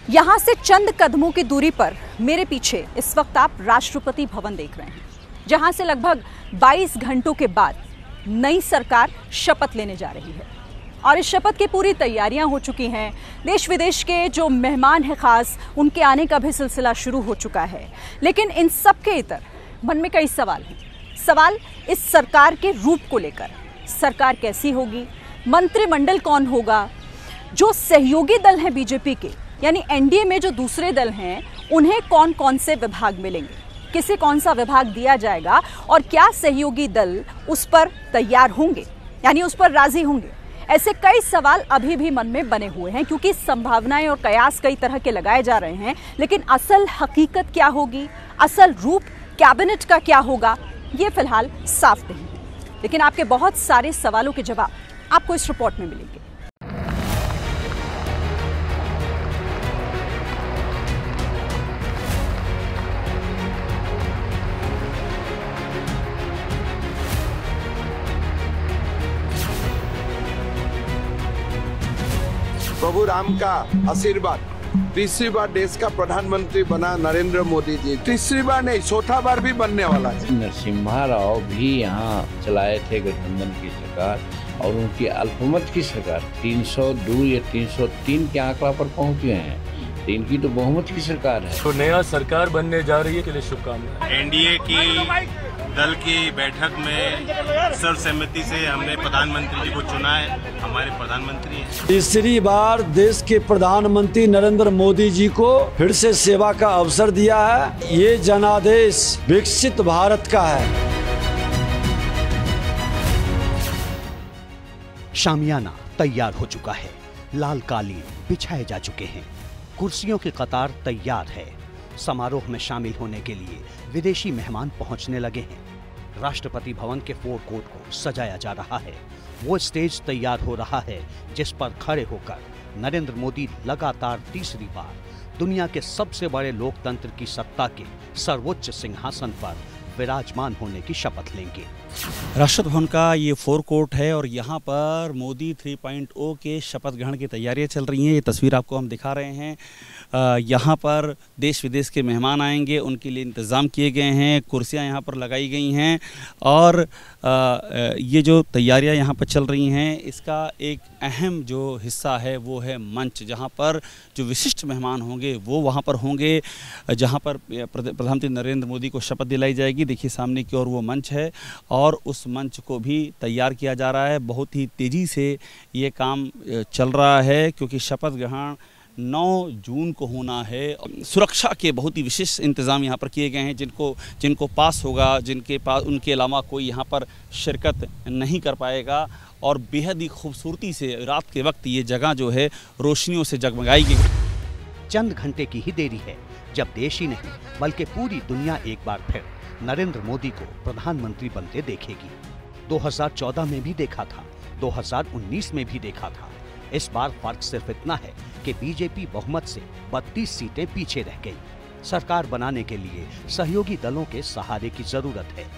यहाँ से चंद कदमों की दूरी पर मेरे पीछे इस वक्त आप राष्ट्रपति भवन देख रहे हैं, जहाँ से लगभग 22 घंटों के बाद नई सरकार शपथ लेने जा रही है। और इस शपथ की पूरी तैयारियां हो चुकी हैं। देश विदेश के जो मेहमान हैं खास, उनके आने का भी सिलसिला शुरू हो चुका है। लेकिन इन सब के इतर मन में कई सवाल हैं। सवाल इस सरकार के रूप को लेकर, सरकार कैसी होगी, मंत्रिमंडल कौन होगा, जो सहयोगी दल हैं बीजेपी के यानी एनडीए में जो दूसरे दल हैं, उन्हें कौन कौन से विभाग मिलेंगे, किसे कौन सा विभाग दिया जाएगा और क्या सहयोगी दल उस पर तैयार होंगे यानी उस पर राजी होंगे। ऐसे कई सवाल अभी भी मन में बने हुए हैं, क्योंकि संभावनाएं और कयास कई तरह के लगाए जा रहे हैं। लेकिन असल हकीकत क्या होगी, असल रूप कैबिनेट का क्या होगा, ये फिलहाल साफ नहीं है। लेकिन आपके बहुत सारे सवालों के जवाब आपको इस रिपोर्ट में मिलेंगे। प्रभु राम का आशीर्वाद, तीसरी बार देश का प्रधानमंत्री बना नरेंद्र मोदी जी। तीसरी बार नहीं, चौथा बार भी बनने वाला है। नरसिम्हा राव भी यहाँ चलाए थे गठबंधन की सरकार, और उनकी अल्पमत की सरकार 302 या 303 के आंकड़ा पर पहुंच गए हैं। इनकी तो बहुमत की सरकार है। तो नया सरकार बनने जा रही है, के लिए शुभकामनाएं। एनडीए की दल की बैठक में सर्वसम्मति से हमने प्रधानमंत्री जी को चुना है, हमारे प्रधानमंत्री हैं। तीसरी बार देश के प्रधानमंत्री नरेंद्र मोदी जी को फिर से सेवा का अवसर दिया है। ये जनादेश विकसित भारत का है। शामियाना तैयार हो चुका है, लाल कालीन बिछाए जा चुके हैं, कुर्सियों की कतार तैयार है। समारोह में शामिल होने के लिए विदेशी मेहमान पहुंचने लगे हैं। राष्ट्रपति भवन के फोर कोर्ट को सजाया जा रहा है। वो स्टेज तैयार हो रहा है जिस पर खड़े होकर नरेंद्र मोदी लगातार तीसरी बार दुनिया के सबसे बड़े लोकतंत्र की सत्ता के सर्वोच्च सिंहासन पर विराजमान होने की शपथ लेंगे। राष्ट्रपति भवन का ये फोर कोर्ट है और यहाँ पर मोदी 3.0 के शपथ ग्रहण की तैयारियां चल रही हैं। ये तस्वीर आपको हम दिखा रहे हैं। यहाँ पर देश विदेश के मेहमान आएंगे, उनके लिए इंतज़ाम किए गए हैं, कुर्सियाँ यहाँ पर लगाई गई हैं और ये जो तैयारियां यहाँ पर चल रही हैं, इसका एक अहम जो हिस्सा है वो है मंच, जहाँ पर जो विशिष्ट मेहमान होंगे वो वहाँ पर होंगे, जहाँ पर प्रधानमंत्री नरेंद्र मोदी को शपथ दिलाई जाएगी। देखिए सामने की ओर वो मंच है और उस मंच को भी तैयार किया जा रहा है। बहुत ही तेज़ी से ये काम चल रहा है, क्योंकि शपथ ग्रहण 9 जून को होना है। सुरक्षा के बहुत ही विशेष इंतज़ाम यहाँ पर किए गए हैं। जिनको पास होगा, जिनके पास, उनके अलावा कोई यहाँ पर शिरकत नहीं कर पाएगा। और बेहद ही खूबसूरती से रात के वक्त ये जगह जो है रोशनियों से जगमगाई गई। चंद घंटे की ही देरी है जब देश ही नहीं बल्कि पूरी दुनिया एक बार फिर नरेंद्र मोदी को प्रधानमंत्री बनते देखेगी। 2014 में भी देखा था, 2019 में भी देखा था। इस बार फर्क सिर्फ इतना है कि बीजेपी बहुमत से 32 सीटें पीछे रह गई। सरकार बनाने के लिए सहयोगी दलों के सहारे की जरूरत है।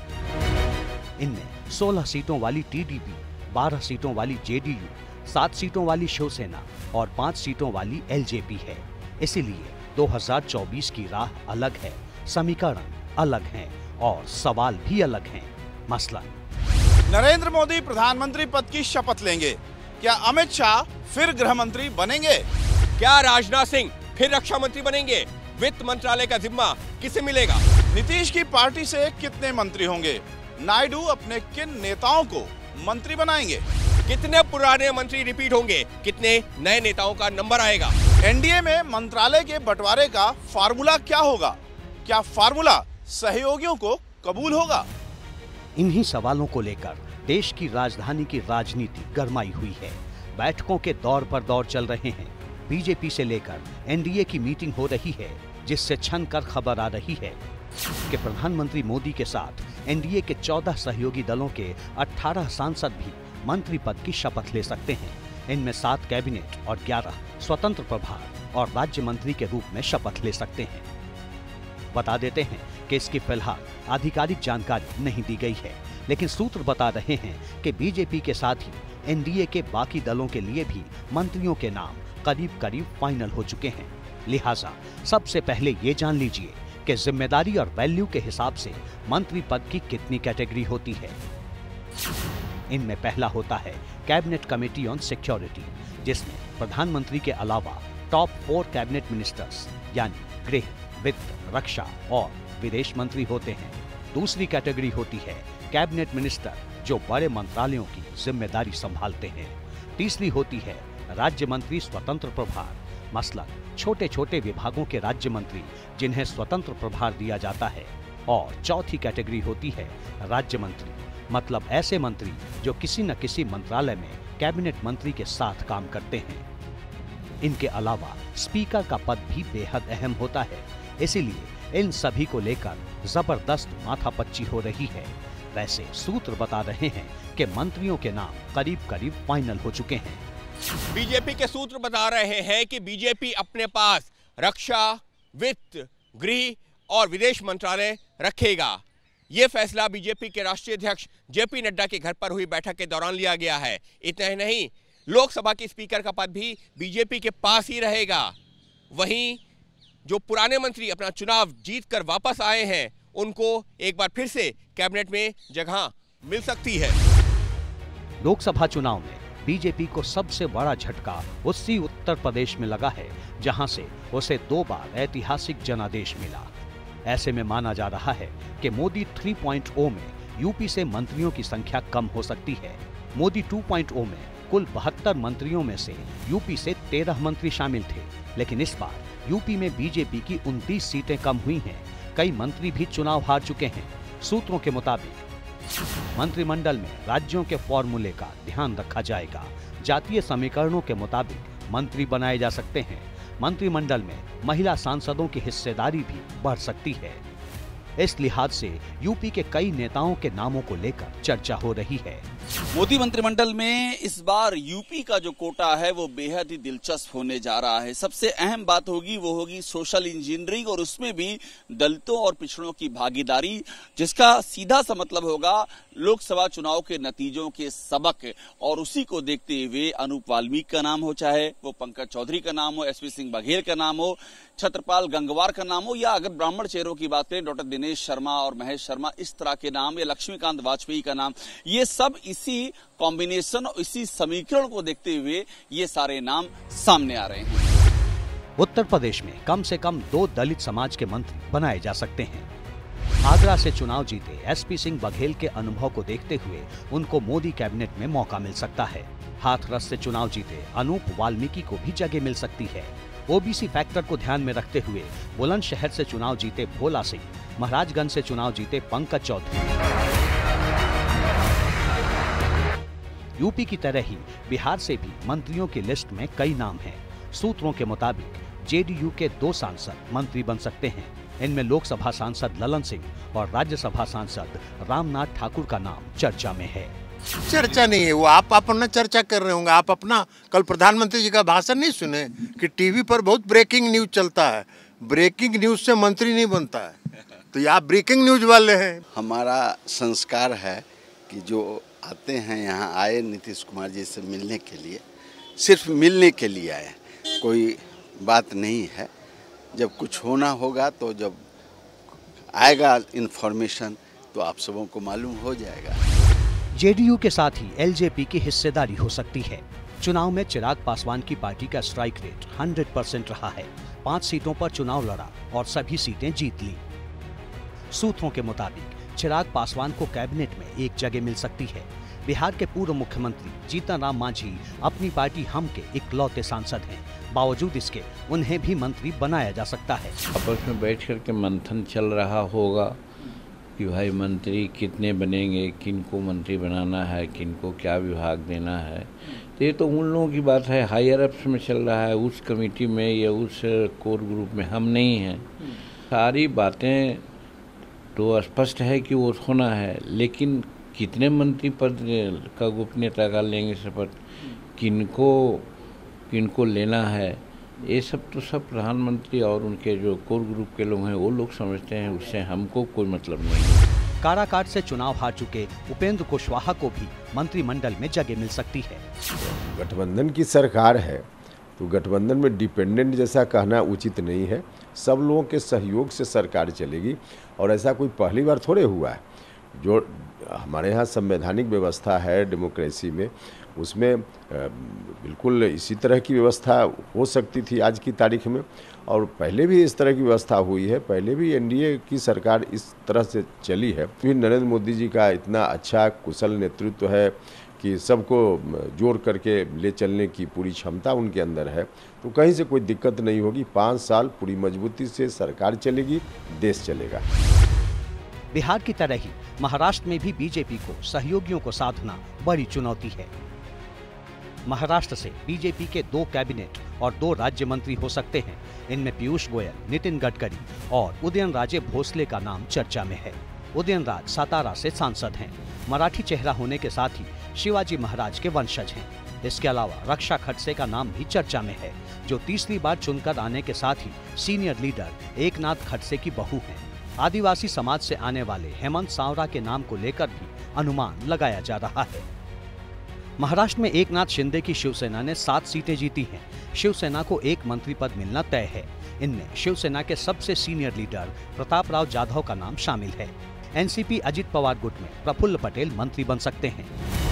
इनमें 16 सीटों वाली टीडीपी, 12 सीटों वाली जेडीयू, 7 सीटों वाली शिवसेना और 5 सीटों वाली एलजेपी है। इसीलिए 2024 की राह अलग है, समीकरण अलग हैं और सवाल भी अलग हैं। मसलन नरेंद्र मोदी प्रधानमंत्री पद की शपथ लेंगे, क्या अमित शाह फिर गृह मंत्री बनेंगे, क्या राजनाथ सिंह फिर रक्षा मंत्री बनेंगे, वित्त मंत्रालय का जिम्मा किसे मिलेगा, नीतीश की पार्टी से कितने मंत्री होंगे, नायडू अपने किन नेताओं को मंत्री बनाएंगे, कितने पुराने मंत्री रिपीट होंगे, कितने नए नेताओं का नंबर आएगा, एनडीए में मंत्रालय के बंटवारे का फार्मूला क्या होगा, क्या फार्मूला सहयोगियों को कबूल होगा। इन्हीं सवालों को लेकर देश की राजधानी की राजनीति गरमाई हुई है। बैठकों के दौर पर दौर चल रहे हैं। बीजेपी से लेकर एनडीए की मीटिंग हो रही है, जिससे छन कर खबर आ रही है कि प्रधानमंत्री मोदी के साथ एनडीए के 14 सहयोगी दलों के 18 सांसद भी मंत्री पद की शपथ ले सकते हैं। इनमें 7 कैबिनेट और 11 स्वतंत्र प्रभार और राज्य मंत्री के रूप में शपथ ले सकते हैं। बता देते हैं कि इसकी फिलहाल आधिकारिक जानकारी नहीं दी गई है, लेकिन सूत्र बता रहे हैं कि बीजेपी के साथ ही एनडीए के बाकी दलों के लिए भी मंत्रियों के नाम करीब करीब फाइनल हो चुके हैं। लिहाजा सबसे पहले ये जान लीजिए कि जिम्मेदारी और वैल्यू के हिसाब से मंत्री पद की कितनी कैटेगरी होती है। इनमें पहला होता है कैबिनेट कमेटी ऑन सिक्योरिटी, जिसमें प्रधानमंत्री के अलावा टॉप 4 कैबिनेट मिनिस्टर्स यानी गृह, वित्त, रक्षा और विदेश मंत्री होते हैं। दूसरी कैटेगरी होती है कैबिनेट मिनिस्टर, जो बड़े मंत्रालयों की जिम्मेदारी संभालते हैं। तीसरी होती है राज्य मंत्री स्वतंत्र प्रभार, मसलन छोटे छोटे विभागों के राज्य मंत्री जिन्हें स्वतंत्र प्रभार दिया जाता है। और चौथी कैटेगरी होती है राज्य मंत्री, मतलब ऐसे मंत्री जो किसी न किसी मंत्रालय में कैबिनेट मंत्री के साथ काम करते हैं। इनके अलावा स्पीकर का पद भी बेहद अहम होता है, इसीलिए इन सभी को लेकर जबरदस्त माथापच्ची हो रही है। वैसे सूत्र बता रहे हैं कि मंत्रियों के नाम करीब करीब फाइनल हो चुके हैं। बीजेपी के सूत्र बता रहे हैं कि बीजेपी अपने पास रक्षा, वित्त, गृह और विदेश मंत्रालय रखेगा। यह फैसला बीजेपी के राष्ट्रीय अध्यक्ष जेपी नड्डा के घर पर हुई बैठक के दौरान लिया गया है। इतना ही नहीं, लोकसभा के स्पीकर का पद भी बीजेपी के पास ही रहेगा। वहीं जो पुराने मंत्री अपना चुनाव जीतकर वापस आए हैं, उनको एक बार फिर से कैबिनेट में जगह मिल सकती है। लोकसभा चुनाव में बीजेपी को सबसे बड़ा झटका उसी उत्तर प्रदेश में लगा है, जहां से उसे 2 बार ऐतिहासिक जनादेश मिला। ऐसे में माना जा रहा है कि मोदी 3.0 में यूपी से मंत्रियों की संख्या कम हो सकती है। मोदी 2.0 में कुल 72 मंत्रियों में से यूपी से 13 मंत्री शामिल थे, लेकिन इस बार यूपी में बीजेपी की 29 सीटें कम हुई हैं। कई मंत्री भी चुनाव हार चुके हैं। सूत्रों के मुताबिक मंत्रिमंडल में राज्यों के फॉर्मूले का ध्यान रखा जाएगा। जातीय समीकरणों के मुताबिक मंत्री बनाए जा सकते हैं। मंत्रिमंडल में महिला सांसदों की हिस्सेदारी भी बढ़ सकती है। इस लिहाज से यूपी के कई नेताओं के नामों को लेकर चर्चा हो रही है। मोदी मंत्रिमंडल में इस बार यूपी का जो कोटा है वो बेहद ही दिलचस्प होने जा रहा है। सबसे अहम बात होगी वो होगी सोशल इंजीनियरिंग, और उसमें भी दलितों और पिछड़ों की भागीदारी, जिसका सीधा सा मतलब होगा लोकसभा चुनाव के नतीजों के सबक। और उसी को देखते हुए अनूप वाल्मीकि का नाम हो, चाहे वो पंकज चौधरी का नाम हो, एसपी सिंह बघेल का नाम हो, छत्रपाल गंगवार का नाम हो, या अगर ब्राह्मण चेहरों की बात करें डॉक्टर दिनेश शर्मा और महेश शर्मा, इस तरह के नाम, या लक्ष्मीकांत वाजपेयी का नाम, ये सब इसी कॉम्बिनेशन और इसी समीकरण को देखते हुए ये सारे नाम सामने आ रहे हैं। उत्तर प्रदेश में कम से कम 2 दलित समाज के मंत्री बनाए जा सकते हैं। आगरा से चुनाव जीते एसपी सिंह बघेल के अनुभव को देखते हुए उनको मोदी कैबिनेट में मौका मिल सकता है। हाथरस से चुनाव जीते अनूप वाल्मीकि को भी जगह मिल सकती है। ओबीसी फैक्टर को ध्यान में रखते हुए बुलंदशहर से चुनाव जीते भोला सिंह, महाराजगंज से चुनाव जीते पंकज चौधरी। यूपी की तरह ही बिहार से भी मंत्रियों की लिस्ट में कई नाम हैं। सूत्रों के मुताबिक जेडीयू के 2 सांसद मंत्री बन सकते हैं। इनमें लोकसभा सांसद ललन सिंह और राज्यसभा सांसद रामनाथ ठाकुर का नाम चर्चा में है। चर्चा नहीं है, वो आप अपना चर्चा कर रहे होंगे। आप अपना कल प्रधानमंत्री जी का भाषण नहीं सुने कि टीवी पर बहुत ब्रेकिंग न्यूज चलता है। ब्रेकिंग न्यूज से मंत्री नहीं बनता है, तो ये आप ब्रेकिंग न्यूज वाले हैं। हमारा संस्कार है कि जो आते हैं यहाँ आए नीतीश कुमार जी से मिलने के लिए, सिर्फ मिलने के लिए आए, कोई बात नहीं है। जब कुछ होना होगा तो जब आएगा इन्फॉर्मेशन तो आप सबों को मालूम हो जाएगा। जेडीयू के साथ ही एलजेपी की हिस्सेदारी हो सकती है। चुनाव में चिराग पासवान की पार्टी का स्ट्राइक रेट 100% रहा है। 5 सीटों पर चुनाव लड़ा और सभी सीटें जीत ली। सूत्रों के मुताबिक चिराग पासवान को कैबिनेट में एक जगह मिल सकती है। बिहार के पूर्व मुख्यमंत्री जीतन राम मांझी अपनी पार्टी हम के इकलौते सांसद हैं। बावजूद इसके उन्हें भी मंत्री बनाया जा सकता है। आपस में बैठ करके मंथन चल रहा होगा कि भाई मंत्री कितने बनेंगे, किनको मंत्री बनाना है, किनको क्या विभाग देना है। तो ये तो उन लोगों की बात है, हायर अप्स में चल रहा है। उस कमेटी में या उस कोर ग्रुप में हम नहीं हैं। सारी बातें तो स्पष्ट है कि वो होना है, लेकिन कितने मंत्री पद का गोपनीयता का लेंगे शपथ, किनको लेना है, ये सब तो सब प्रधानमंत्री और उनके जो कोर ग्रुप के लोग हैं वो लोग समझते हैं। उससे हमको कोई मतलब नहीं। काराकाट से चुनाव हार चुके उपेंद्र कुशवाहा को भी मंत्रिमंडल में जगह मिल सकती है। गठबंधन की सरकार है तो गठबंधन में डिपेंडेंट जैसा कहना उचित नहीं है। सब लोगों के सहयोग से सरकार चलेगी और ऐसा कोई पहली बार थोड़े हुआ है। जो हमारे यहाँ संवैधानिक व्यवस्था है डेमोक्रेसी में, उसमें बिल्कुल इसी तरह की व्यवस्था हो सकती थी आज की तारीख में, और पहले भी इस तरह की व्यवस्था हुई है। पहले भी एनडीए की सरकार इस तरह से चली है। फिर नरेंद्र मोदी जी का इतना अच्छा कुशल नेतृत्व है कि सबको जोड़ करके ले चलने की पूरी क्षमता उनके अंदर है, तो कहीं से कोई दिक्कत नहीं होगी। 5 साल पूरी मजबूती से सरकार चलेगी, देश चलेगा। बिहार की तरह ही महाराष्ट्र में भी बीजेपी को सहयोगियों को साधना बड़ी चुनौती है। महाराष्ट्र से बीजेपी के 2 कैबिनेट और 2 राज्य मंत्री हो सकते हैं। इनमें पीयूष गोयल, नितिन गडकरी और उदयनराजे भोसले का नाम चर्चा में है। उदयनराज सातारा से सांसद हैं। मराठी चेहरा होने के साथ ही शिवाजी महाराज के वंशज हैं। इसके अलावा रक्षा खडसे का नाम भी चर्चा में है, जो तीसरी बार चुनकर आने के साथ ही सीनियर लीडर एकनाथ खडसे की बहू हैं। आदिवासी समाज से आने वाले हेमंत सांवरा के नाम को लेकर भी अनुमान लगाया जा रहा है। महाराष्ट्र में एकनाथ शिंदे की शिवसेना ने 7 सीटें जीती हैं। शिवसेना को 1 मंत्री पद मिलना तय है। इनमें शिवसेना के सबसे सीनियर लीडर प्रताप राव जाधव का नाम शामिल है। एनसीपी अजित पवार गुट में प्रफुल्ल पटेल मंत्री बन सकते हैं।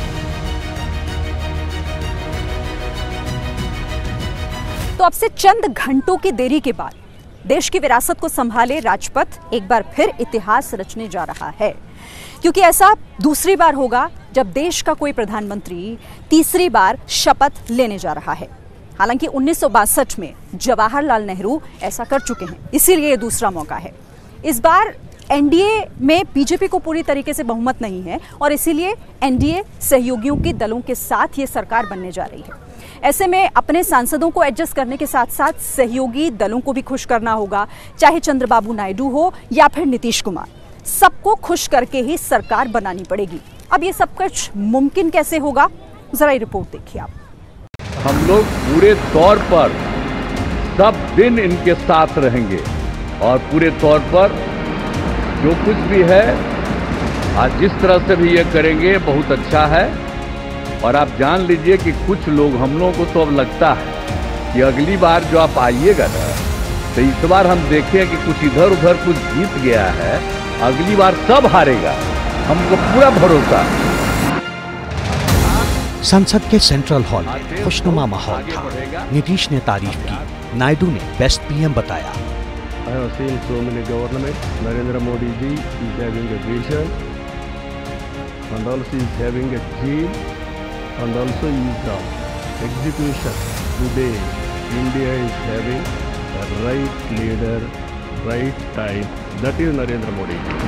तो अब से चंद घंटों की देरी के बाद देश की विरासत को संभाले राजपथ एक बार फिर इतिहास रचने जा रहा है, क्योंकि ऐसा दूसरी बार होगा जब देश का कोई प्रधानमंत्री तीसरी बार शपथ लेने जा रहा है। हालांकि 1962 में जवाहरलाल नेहरू ऐसा कर चुके हैं, इसीलिए ये दूसरा मौका है। इस बार एनडीए में बीजेपी को पूरी तरीके से बहुमत नहीं है और इसीलिए एनडीए सहयोगियों के दलों के साथ ये सरकार बनने जा रही है। ऐसे में अपने सांसदों को एडजस्ट करने के साथ साथ सहयोगी दलों को भी खुश करना होगा, चाहे चंद्रबाबू नायडू हो या फिर नीतीश कुमार। सबको खुश करके ही सरकार बनानी पड़ेगी। अब ये सब कुछ मुमकिन कैसे होगा, जरा ये रिपोर्ट देखिए आप। हम लोग पूरे तौर पर सब दिन इनके साथ रहेंगे और पूरे तौर पर जो कुछ भी है आज जिस तरह से भी ये करेंगे बहुत अच्छा है। और आप जान लीजिए कि कुछ लोग, हम लोगों को तो अब लगता है कि अगली बार जो आप आइएगा ना, तो इस बार हम देखें कि कुछ इधर उधर कुछ जीत गया है, अगली बार सब हारेगा, हमको पूरा भरोसा। संसद के सेंट्रल हॉल में खुशनुमा माहौल था। नीतीश ने तारीफ की, नायडू ने बेस्ट पीएम बताया। I have seen so many government. Narendra Modi ji is having a vision, and also is having a dream, and also is the execution. Today, India is having the right leader, right time. That is Narendra Modi ji.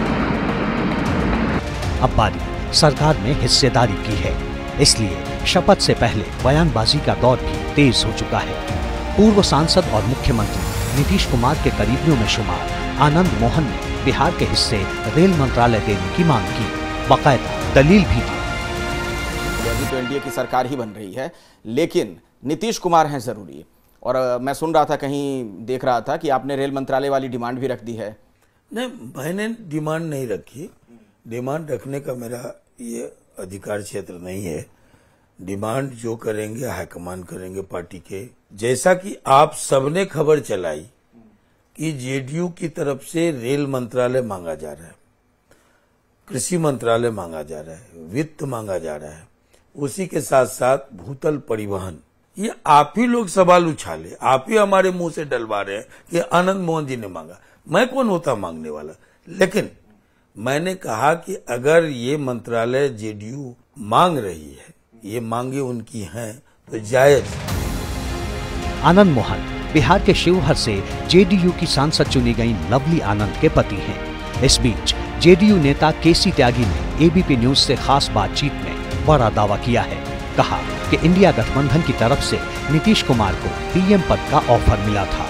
अब बारी सरकार में हिस्सेदारी की है, इसलिए शपथ से पहले बयानबाजी का दौर भी तेज हो चुका है। पूर्व सांसद और मुख्यमंत्री नीतीश कुमार के करीबियों में शुमार आनंद मोहन ने बिहार के हिस्से रेल मंत्रालय देने की मांग की, बाकायदा दलील भी दी। अभी तो एनडीए की सरकार ही बन रही है, लेकिन नीतीश कुमार हैं जरूरी। और मैं सुन रहा था, कहीं देख रहा था कि आपने रेल मंत्रालय वाली डिमांड भी रख दी है। नहीं, मैंने डिमांड नहीं रखी। डिमांड रखने का मेरा ये अधिकार क्षेत्र नहीं है। डिमांड जो करेंगे हाईकमान करेंगे पार्टी के। जैसा कि आप सबने खबर चलाई कि जेडीयू की तरफ से रेल मंत्रालय मांगा जा रहा है, कृषि मंत्रालय मांगा जा रहा है, वित्त मांगा जा रहा है, उसी के साथ साथ भूतल परिवहन। ये आप ही लोग सवाल उछाले, आप ही हमारे मुंह से डलवा रहे हैं कि आनंद मोहन जी ने मांगा। मैं कौन होता मांगने वाला? लेकिन मैंने कहा कि अगर ये मंत्रालय जेडीयू मांग रही है, ये मांगे उनकी हैं, तो जायज। आनंद मोहन बिहार के शिवहर से जेडीयू की सांसद चुनी गई लवली आनंद के पति हैं। इस बीच जेडीयू नेता केसी त्यागी ने एबीपी न्यूज से खास बातचीत में बड़ा दावा किया है। कहा कि इंडिया गठबंधन की तरफ से नीतीश कुमार को पीएम पद का ऑफर मिला था।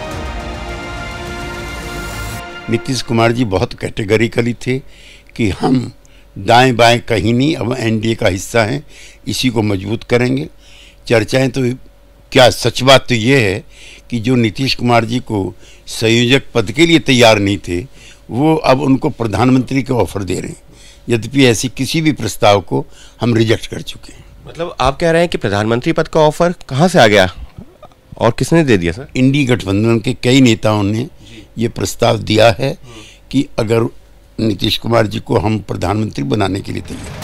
नीतीश कुमार जी बहुत कैटेगरिकली थे कि हम दाएं बाएं कहीं नहीं, अब एनडीए का हिस्सा हैं, इसी को मजबूत करेंगे। चर्चाएं तो क्या, सच बात तो ये है कि जो नीतीश कुमार जी को संयोजक पद के लिए तैयार नहीं थे, वो अब उनको प्रधानमंत्री का ऑफर दे रहे हैं, यद्यपि ऐसी किसी भी प्रस्ताव को हम रिजेक्ट कर चुके हैं। मतलब आप कह रहे हैं कि प्रधानमंत्री पद का ऑफर कहाँ से आ गया? और किसने दे दिया सर? इंडी गठबंधन के कई नेताओं ने ये प्रस्ताव दिया है कि अगर नीतीश कुमार जी को हम प्रधानमंत्री बनाने के लिए तैयार।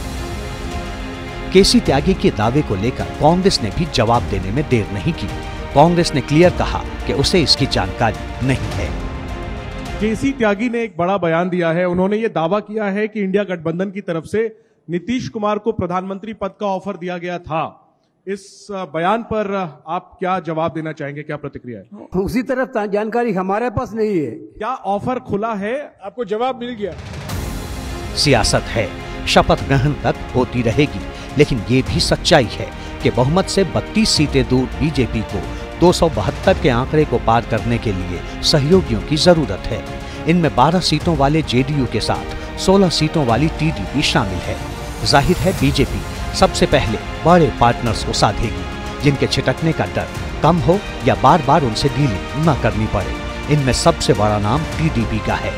केसी त्यागी के दावे को लेकर कांग्रेस ने भी जवाब देने में देर नहीं की। कांग्रेस ने क्लियर कहा कि उसे इसकी जानकारी नहीं है। केसी त्यागी ने एक बड़ा बयान दिया है। उन्होंने ये दावा किया है कि इंडिया गठबंधन की तरफ से नीतीश कुमार को प्रधानमंत्री पद का ऑफर दिया गया था। इस बयान पर आप क्या जवाब देना चाहेंगे, क्या प्रतिक्रिया है? उसी तरह जानकारी हमारे पास नहीं है। क्या ऑफर खुला है? आपको जवाब मिल गया? सियासत है, शपथ ग्रहण तक होती रहेगी, लेकिन ये भी सच्चाई है कि बहुमत से 32 सीटें दूर बीजेपी को 272 के आंकड़े को पार करने के लिए सहयोगियों की जरूरत है। इनमें 12 सीटों वाले जेडीयू के साथ 16 सीटों वाली टीडीपी शामिल है। जाहिर है बीजेपी सबसे पहले बड़े पार्टनर्स को साधेगी, जिनके छिटकने का डर कम हो या बार बार उनसे डीलिंग न करनी पड़े। इनमें सबसे बड़ा नाम टीडीपी का है।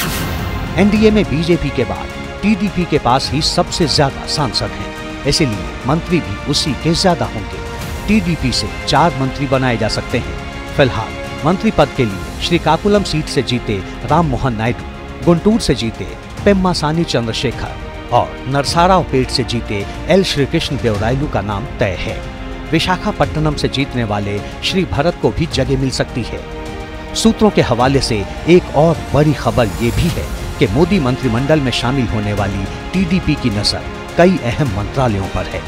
एनडीए में बीजेपी के बाद टीडीपी के पास ही सबसे ज्यादा सांसद हैं, इसलिए मंत्री भी उसी के ज्यादा होंगे। टीडीपी से 4 मंत्री बनाए जा सकते हैं। फिलहाल मंत्री पद के लिए श्रीकाकुलम सीट से जीते राम मोहन नायडू, गुंटूर से जीते पेम्मासानी चंद्रशेखर और नरसारावपेट से जीते एल श्रीकृष्ण देवरायलू का नाम तय है। विशाखापट्टनम से जीतने वाले श्री भरत को भी जगह मिल सकती है। सूत्रों के हवाले से एक और बड़ी खबर ये भी है कि मोदी मंत्रिमंडल में शामिल होने वाली टीडीपी की नजर कई अहम मंत्रालयों पर है।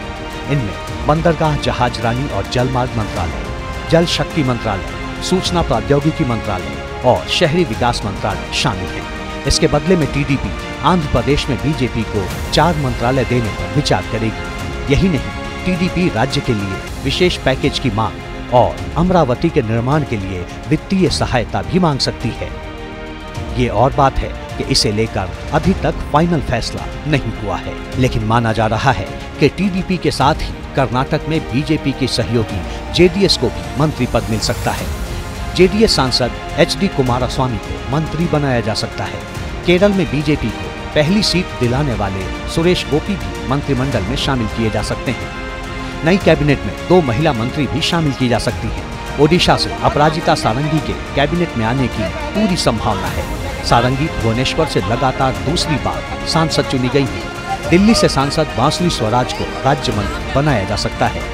इनमें बंदरगाह जहाजरानी और जलमार्ग मंत्रालय, जल शक्ति मंत्रालय, सूचना प्रौद्योगिकी मंत्रालय और शहरी विकास मंत्रालय शामिल हैं। इसके बदले में टीडीपी आंध्र प्रदेश में बीजेपी को 4 मंत्रालय देने पर विचार करेगी। यही नहीं, टीडीपी राज्य के लिए विशेष पैकेज की मांग और अमरावती के निर्माण के लिए वित्तीय सहायता भी मांग सकती है। ये और बात है कि इसे लेकर अभी तक फाइनल फैसला नहीं हुआ है, लेकिन माना जा रहा है कि टीडीपी के साथ ही कर्नाटक में बीजेपी के सहयोगी जेडीएस को भी मंत्री पद मिल सकता है। जेडीएस सांसद एचडी कुमारस्वामी को मंत्री बनाया जा सकता है। केरल में बीजेपी को पहली सीट दिलाने वाले सुरेश गोपी भी मंत्रिमंडल में शामिल किए जा सकते हैं। नई कैबिनेट में 2 महिला मंत्री भी शामिल की जा सकती हैं। ओडिशा से अपराजिता सारंगी के कैबिनेट में आने की पूरी संभावना है। सारंगी भुवनेश्वर से लगातार दूसरी बार सांसद चुनी गई है। दिल्ली से सांसद बांसुरी स्वराज को राज्य मंत्री बनाया जा सकता है।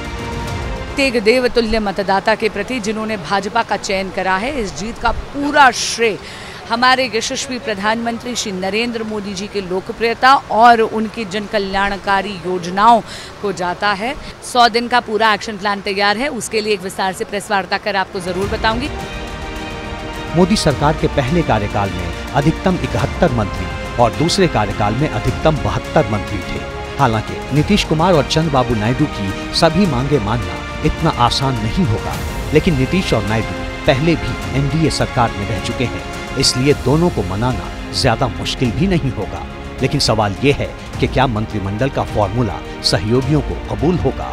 एक देवतुल्य मतदाता के प्रति जिन्होंने भाजपा का चयन करा है, इस जीत का पूरा श्रेय हमारे यशस्वी प्रधानमंत्री श्री नरेंद्र मोदी जी की लोकप्रियता और उनकी जन कल्याणकारी योजनाओं को जाता है। 100 दिन का पूरा एक्शन प्लान तैयार है, उसके लिए एक विस्तार से प्रेस वार्ता कर आपको जरूर बताऊंगी। मोदी सरकार के पहले कार्यकाल में अधिकतम 71 मंत्री और दूसरे कार्यकाल में अधिकतम 72 मंत्री थे। हालांकि नीतीश कुमार और चंद्रबाबू नायडू की सभी मांगे मानना इतना आसान नहीं होगा, लेकिन नीतीश और नायडू पहले भी एनडीए सरकार में रह चुके हैं, इसलिए दोनों को मनाना ज्यादा मुश्किल भी नहीं होगा। लेकिन सवाल ये है कि क्या मंत्रिमंडल का फॉर्मूला सहयोगियों को कबूल होगा।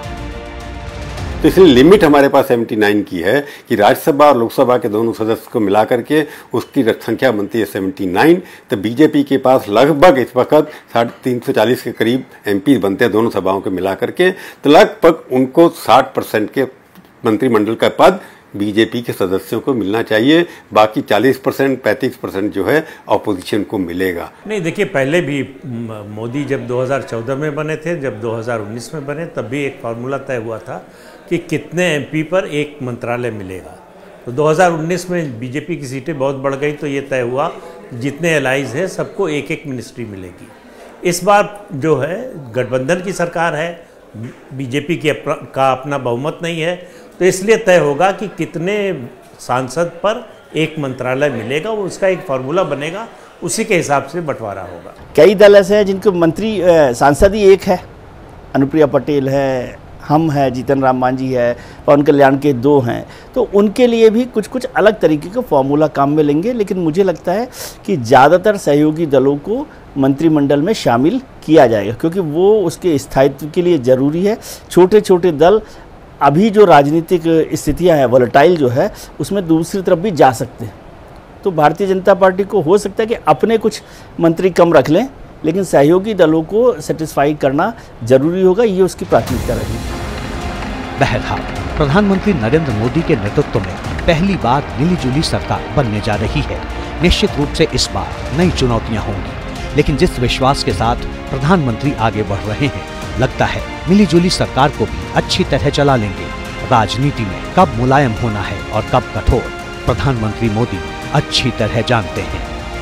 तो इसलिए लिमिट हमारे पास 79 की है कि राज्यसभा और लोकसभा के दोनों सदस्य को मिला करके उसकी संख्या बनती है 79। तो बीजेपी के पास लगभग इस वक्त 340 के करीब एमपी बनते हैं दोनों सभाओं को मिला करके। तो लगभग उनको 60% के मंत्रिमंडल का पद बीजेपी के सदस्यों को मिलना चाहिए। बाकी 40% 35% जो है ऑपोजिशन को मिलेगा। नहीं, देखिए, पहले भी मोदी जब 2014 में बने थे, जब 2019 में बने, तब भी एक फार्मूला तय हुआ था कि कितने एमपी पर एक मंत्रालय मिलेगा। तो 2019 में बीजेपी की सीटें बहुत बढ़ गई, तो ये तय हुआ जितने एलाइज हैं सबको एक एक मिनिस्ट्री मिलेगी। इस बार जो है गठबंधन की सरकार है, बीजेपी का अपना बहुमत नहीं है, तो इसलिए तय होगा कि कितने सांसद पर एक मंत्रालय मिलेगा, वो उसका एक फार्मूला बनेगा, उसी के हिसाब से बंटवारा होगा। कई दल ऐसे हैं जिनके मंत्री सांसद ही एक है, अनुप्रिया पटेल है, हम है, जीतन राम मांझी है, पवन कल्याण के 2 हैं, तो उनके लिए भी कुछ कुछ अलग तरीके के फॉर्मूला काम में लेंगे। लेकिन मुझे लगता है कि ज़्यादातर सहयोगी दलों को मंत्रिमंडल में शामिल किया जाएगा, क्योंकि वो उसके स्थायित्व के लिए ज़रूरी है। छोटे छोटे दल अभी जो राजनीतिक स्थितियां हैं, वोलेटाइल जो है, उसमें दूसरी तरफ भी जा सकते हैं। तो भारतीय जनता पार्टी को हो सकता है कि अपने कुछ मंत्री कम रख लें, लेकिन सहयोगी दलों को सेटिस्फाई करना जरूरी होगा, ये उसकी प्राथमिकता रहेगी। बहरहाल प्रधानमंत्री नरेंद्र मोदी के नेतृत्व में पहली बार मिलीजुली सरकार बनने जा रही है। निश्चित रूप से इस बार नई चुनौतियां होंगी, लेकिन जिस विश्वास के साथ प्रधानमंत्री आगे बढ़ रहे हैं, लगता है मिलीजुली सरकार को भी अच्छी तरह चला लेंगे। राजनीति में कब मुलायम होना है और कब कठोर, प्रधानमंत्री मोदी अच्छी तरह जानते हैं।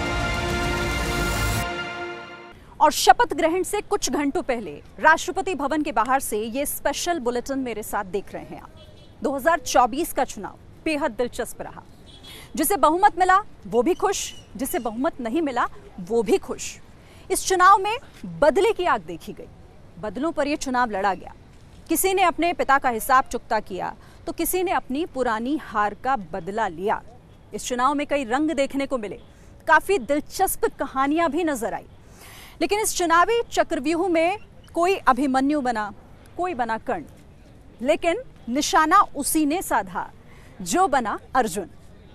और शपथ ग्रहण से कुछ घंटों पहले राष्ट्रपति भवन के बाहर से ये स्पेशल बुलेटिन मेरे साथ देख रहे हैं आप। 2024 का चुनाव बेहद दिलचस्प रहा। जिसे बहुमत मिला वो भी खुश, जिसे बहुमत नहीं मिला वो भी खुश। इस चुनाव में बदले की आग देखी गई। बदलों पर यह चुनाव लड़ा गया। किसी ने अपने पिता का हिसाब चुकता किया तो किसी ने अपनी पुरानी हार का बदला लिया। इस चुनाव में कई रंग देखने को मिले, काफी दिलचस्प कहानियां भी नजर आई। लेकिन इस चुनावी चक्रव्यूह में कोई अभिमन्यु बना, कोई बना कर्ण, लेकिन निशाना उसी ने साधा जो बना अर्जुन।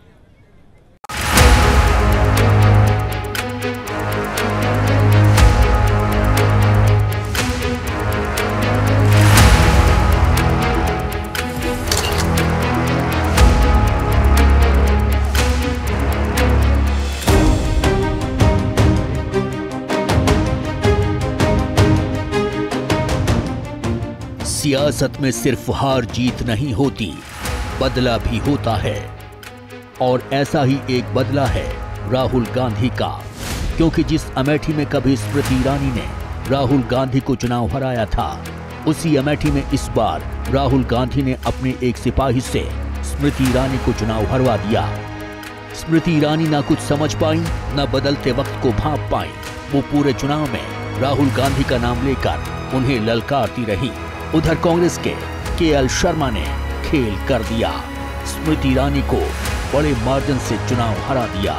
सियासत में सिर्फ हार जीत नहीं होती, बदला भी होता है। और ऐसा ही एक बदला है राहुल गांधी का, क्योंकि जिस अमेठी में कभी स्मृति ईरानी ने राहुल गांधी को चुनाव हराया था, उसी अमेठी में इस बार राहुल गांधी ने अपने एक सिपाही से स्मृति ईरानी को चुनाव हरवा दिया। स्मृति ईरानी ना कुछ समझ पाई, ना बदलते वक्त को भांप पाई। वो पूरे चुनाव में राहुल गांधी का नाम लेकर उन्हें ललकारती रही। उधर कांग्रेस के केएल शर्मा ने खेल कर दिया, स्मृति ईरानी को बड़े मार्जिन से चुनाव हरा दिया।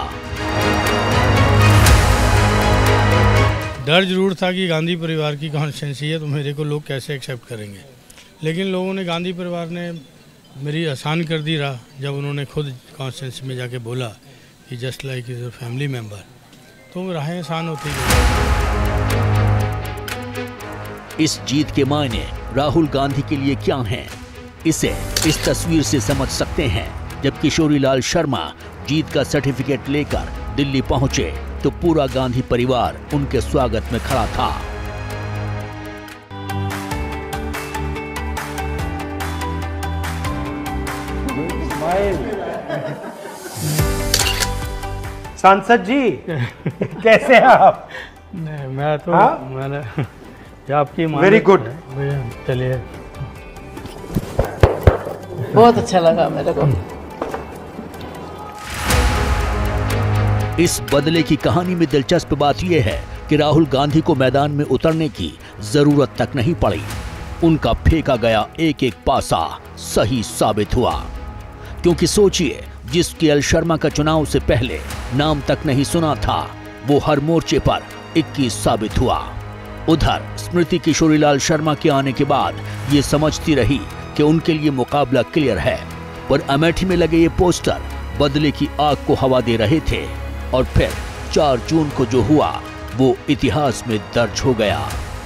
डर जरूर था कि गांधी परिवार की कॉन्स्टिट्यूंसी है तो मेरे को लोग कैसे एक्सेप्ट करेंगे, लेकिन लोगों ने, गांधी परिवार ने मेरी आसान कर दी रहा जब उन्होंने खुद कॉन्स्टिट्यूंसी में जाके बोला कि just like is a family member, तो राहें आसान होती गई। इस जीत के मायने राहुल गांधी के लिए क्या हैं, इसे इस तस्वीर से समझ सकते हैं। जब किशोरीलाल शर्मा जीत का सर्टिफिकेट लेकर दिल्ली पहुंचे तो पूरा गांधी परिवार उनके स्वागत में खड़ा था। सांसद जी कैसे हैं आप? नहीं, मैं तो मैंने आपकी वेरी गुड। चलिए, बहुत अच्छा लगा मेरे को। इस बदले की कहानी में दिलचस्प बात यह है कि राहुल गांधी को मैदान में उतरने की जरूरत तक नहीं पड़ी। उनका फेंका गया एक एक पासा सही साबित हुआ, क्योंकि सोचिए, जिस केएल शर्मा का चुनाव से पहले नाम तक नहीं सुना था, वो हर मोर्चे पर 21 साबित हुआ। उधर स्मृति किशोरीलाल शर्मा के आने के बाद ये समझती रही कि उनके लिए मुकाबला क्लियर है, पर अमेठी में लगे ये पोस्टर बदले की आग को हवा दे रहे थे। और फिर 4 जून को जो हुआ वो इतिहास में दर्ज हो गया।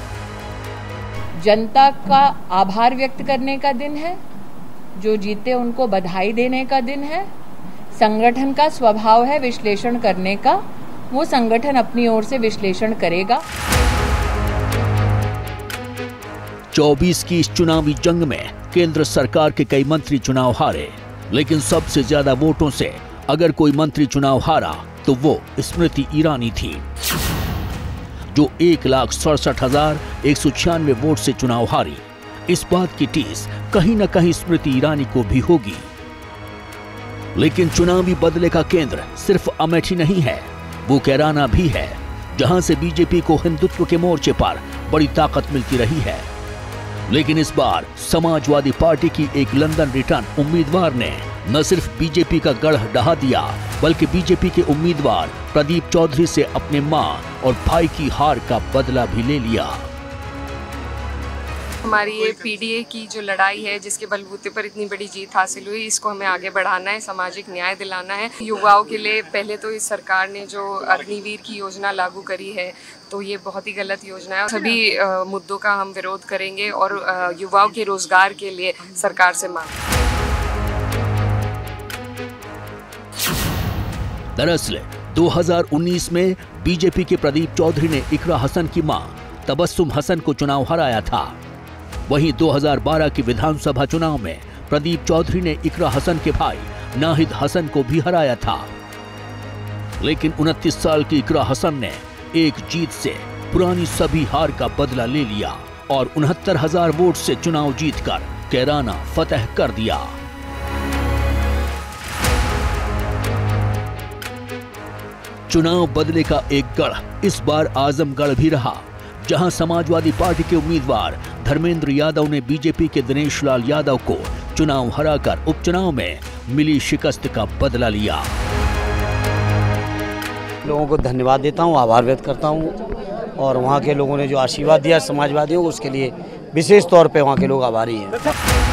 जनता का आभार व्यक्त करने का दिन है, जो जीते उनको बधाई देने का दिन है। संगठन का स्वभाव है विश्लेषण करने का, वो संगठन अपनी ओर से विश्लेषण करेगा। 24 की इस चुनावी जंग में केंद्र सरकार के कई मंत्री चुनाव हारे, लेकिन सबसे ज्यादा वोटों से अगर कोई मंत्री चुनाव हारा तो वो स्मृति ईरानी थी, जो 1,67,196 वोट से चुनाव हारी। इस बात की टीस कहीं न कहीं स्मृति ईरानी को भी होगी। लेकिन चुनावी बदले का केंद्र सिर्फ अमेठी नहीं है, वो कैराना भी है, जहां से बीजेपी को हिंदुत्व के मोर्चे पर बड़ी ताकत मिलती रही है। लेकिन इस बार समाजवादी पार्टी की एक लंदन रिटर्न उम्मीदवार ने न सिर्फ बीजेपी का गढ़ ढहा दिया, बल्कि बीजेपी के उम्मीदवार प्रदीप चौधरी से अपने मां और भाई की हार का बदला भी ले लिया। हमारी ये पीडीए की जो लड़ाई है, जिसके बलबूते पर इतनी बड़ी जीत हासिल हुई, इसको हमें आगे बढ़ाना है, सामाजिक न्याय दिलाना है युवाओं के लिए। पहले तो इस सरकार ने जो अग्निवीर की योजना लागू करी है, तो ये बहुत ही गलत योजना है। सभी मुद्दों का हम विरोध करेंगे और युवाओं के रोजगार के लिए सरकार से मांग। दरअसल 2019 में बीजेपी के प्रदीप चौधरी ने इकरा हसन की मां तबस्सुम हसन को चुनाव हराया था। वहीं 2012 के विधानसभा चुनाव में प्रदीप चौधरी ने इकरा हसन के भाई नाहिद हसन को भी हराया था। लेकिन 29 साल की इकरा हसन ने एक जीत से पुरानी सभी हार का बदला ले लिया और 69,000 वोट से चुनाव जीतकर कैराना फतह कर दिया। चुनाव बदले का एक गढ़ इस बार आजमगढ़ भी रहा, जहां समाजवादी पार्टी के उम्मीदवार धर्मेंद्र यादव ने बीजेपी के दिनेश लाल यादव को चुनाव हराकर उपचुनाव में मिली शिकस्त का बदला लिया। लोगों को धन्यवाद देता हूं, आभार व्यक्त करता हूं और वहां के लोगों ने जो आशीर्वाद दिया समाजवादियों को, उसके लिए विशेष तौर पे वहां के लोग आभारी हैं।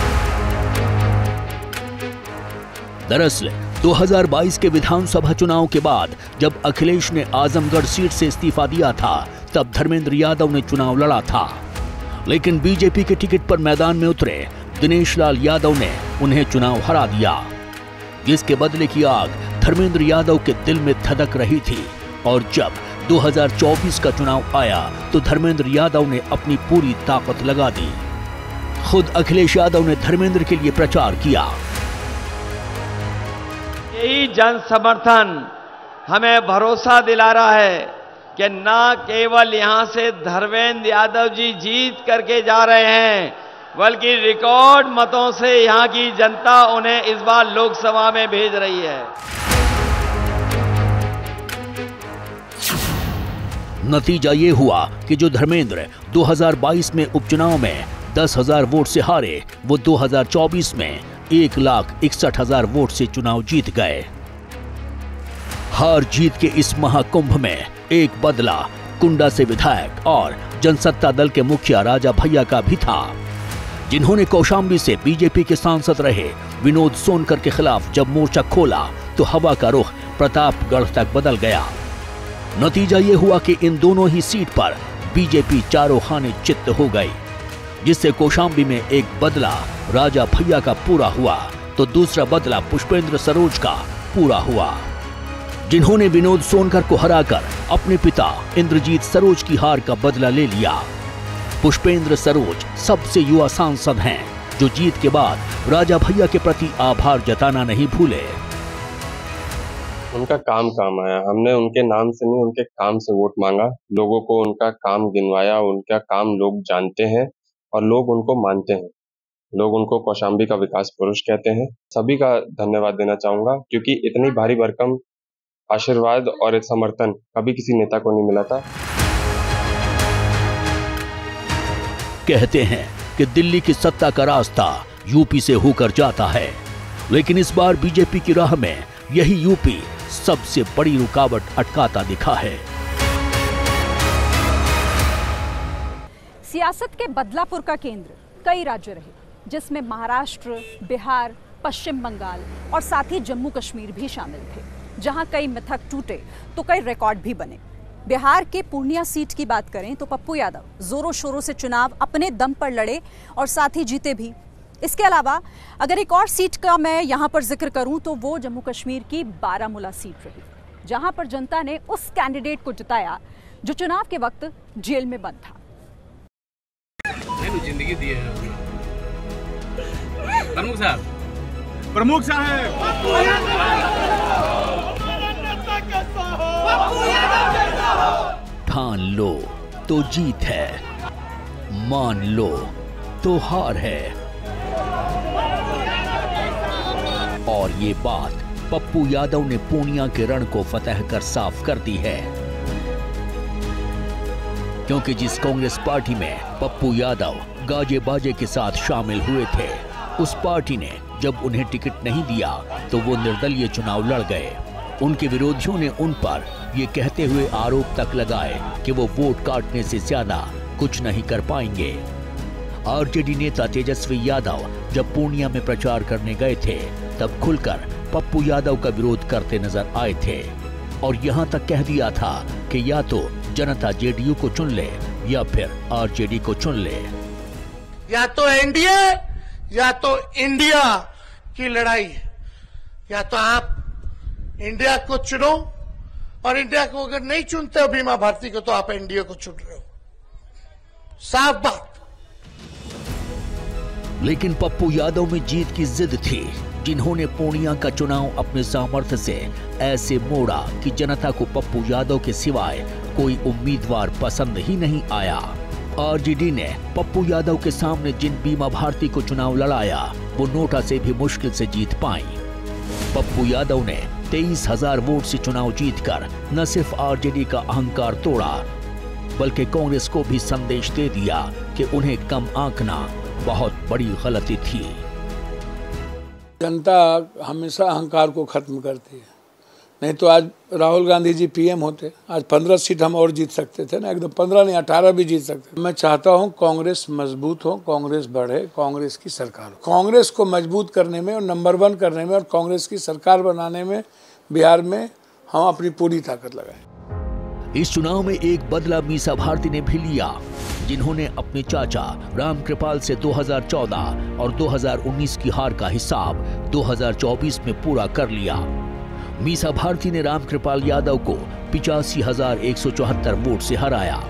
दरअसल 2022 के विधानसभा चुनाव के बाद जब अखिलेश ने आजमगढ़ सीट से इस्तीफा दिया था, तब धर्मेंद्र यादव ने चुनाव लड़ा था। लेकिन बीजेपी के टिकट पर मैदान में उतरे दिनेश लाल यादव ने उन्हें चुनाव हरा दिया, जिसके बदले की आग धर्मेंद्र यादव के दिल में धधक रही थी। और जब 2024 का चुनाव आया तो धर्मेंद्र यादव ने अपनी पूरी ताकत लगा दी। खुद अखिलेश यादव ने धर्मेंद्र के लिए प्रचार किया। यही जन समर्थन हमें भरोसा दिला रहा है कि न केवल यहां से धर्मेंद्र यादव जी जीत करके जा रहे हैं, बल्कि रिकॉर्ड मतों से यहां की जनता उन्हें इस बार लोकसभा में भेज रही है। नतीजा ये हुआ कि जो धर्मेंद्र 2022 में उपचुनाव में 10,000 वोट से हारे, वो 2024 में 1,61,000 वोट से चुनाव जीत गए। हार जीत के इस महाकुंभ में एक बदला कुंडा से विधायक और जनसत्ता दल के मुखिया राजा भैया का भी था, जिन्होंने कौशाम्बी से बीजेपी के सांसद रहे विनोद सोनकर के खिलाफ जब मोर्चा खोला तो हवा का रुख प्रतापगढ़ तक बदल गया। नतीजा ये हुआ कि इन दोनों ही सीट पर बीजेपी चारों खाने चित्त हो गई, जिससे कौशाम्बी में एक बदला राजा भैया का पूरा हुआ तो दूसरा बदला पुष्पेंद्र सरोज का पूरा हुआ, जिन्होंने विनोद सोनकर को हराकर अपने पिता इंद्रजीत सरोज की हार का बदला ले लिया। पुष्पेंद्र सरोज सबसे युवा सांसद हैं, जो जीत के बाद राजा भैया के प्रति आभार जताना नहीं भूले। उनका काम आया, हमने उनके नाम से नहीं उनके काम से वोट मांगा। लोगों को उनका काम गिनवाया, उनका काम लोग जानते हैं और लोग उनको मानते हैं। लोग उनको कौशाम्बी का विकास पुरुष कहते हैं। सभी का धन्यवाद देना चाहूंगा, क्योंकि इतनी भारी भरकम आशीर्वाद और समर्थन कभी किसी नेता को नहीं मिला था। कहते हैं कि दिल्ली की सत्ता का रास्ता यूपी से होकर जाता है, लेकिन इस बार बीजेपी की राह में यही यूपी सबसे बड़ी रुकावट अटकाता दिखा है। सियासत के बदलापुर का केंद्र कई राज्य रहे, जिसमें महाराष्ट्र, बिहार, पश्चिम बंगाल और साथ ही जम्मू कश्मीर भी शामिल थे, जहां कई मिथक टूटे तो कई रिकॉर्ड भी बने। बिहार के पूर्णिया सीट की बात करें तो पप्पू यादव जोरों शोरों से चुनाव अपने दम पर लड़े और साथ ही जीते भी। इसके अलावा अगर एक और सीट का मैं यहां पर जिक्र करूं तो वो जम्मू कश्मीर की बारामूला सीट रही, जहां पर जनता ने उस कैंडिडेट को जिताया जो चुनाव के वक्त जेल में बंद था। जिंदगी दी है प्रमुख साहब ठान लो तो जीत है, मान लो तो हार है। और ये बात पप्पू यादव ने पूर्णिया के रण को फतह कर साफ कर दी है, क्योंकि जिस कांग्रेस पार्टी में पप्पू यादव गाजे बाजे के साथ शामिल हुए थे, उस पार्टी ने जब उन्हें टिकट नहीं दिया तो वो निर्दलीय चुनाव लड़ गए। उनके विरोधियों ने उन पर ये कहते हुए आरोप तक लगाए कि वो वोट काटने से ज्यादा कुछ नहीं कर पाएंगे। आरजेडी नेता तेजस्वी यादव जब पूर्णिया में प्रचार करने गए थे तब खुलकर पप्पू यादव का विरोध करते नजर आए थे और यहां तक कह दिया था कि या तो जनता जेडीयू को चुन ले या फिर आरजेडी को चुन ले। या तो एनडीए या तो इंडिया की लड़ाई है, या तो आप इंडिया को चुनो और इंडिया को अगर नहीं चुनते हो बीमा भारती को तो आप एनडीए को चुन रहे हो, साफ बात। लेकिन पप्पू यादव में जीत की जिद थी, जिन्होंने पूर्णिया का चुनाव अपने सामर्थ्य से ऐसे मोड़ा कि जनता को पप्पू यादव के सिवाय कोई उम्मीदवार पसंद ही नहीं आया। आरजेडी ने पप्पू यादव के सामने जिन बीमा भारती को चुनाव लड़ाया वो नोटा से भी मुश्किल से जीत पाई। पप्पू यादव ने 23,000 वोट से चुनाव जीतकर न सिर्फ आरजेडी का अहंकार तोड़ा बल्कि कांग्रेस को भी संदेश दे दिया कि उन्हें कम आंकना बहुत बड़ी गलती थी। जनता हमेशा अहंकार को खत्म करती है, नहीं तो आज राहुल गांधी जी पीएम होते, आज 15 सीट हम और जीत सकते थे ना, एकदम 15 नहीं 18 भी जीत सकते। मैं चाहता हूं कांग्रेस मजबूत हो, कांग्रेस बढ़े, कांग्रेस की सरकार हो। कांग्रेस को मजबूत करने में और नंबर 1 करने में और कांग्रेस की सरकार बनाने में बिहार में हम अपनी पूरी ताकत लगाएं। इस चुनाव में एक बदला मीसा भारती ने भी लिया, जिन्होंने अपने चाचा रामकृपाल से 2014 और 2019 की हार का हिसाब 2024 में पूरा कर लिया। मीसा भारती ने रामकृपाल यादव को 85,174 वोट से हराया।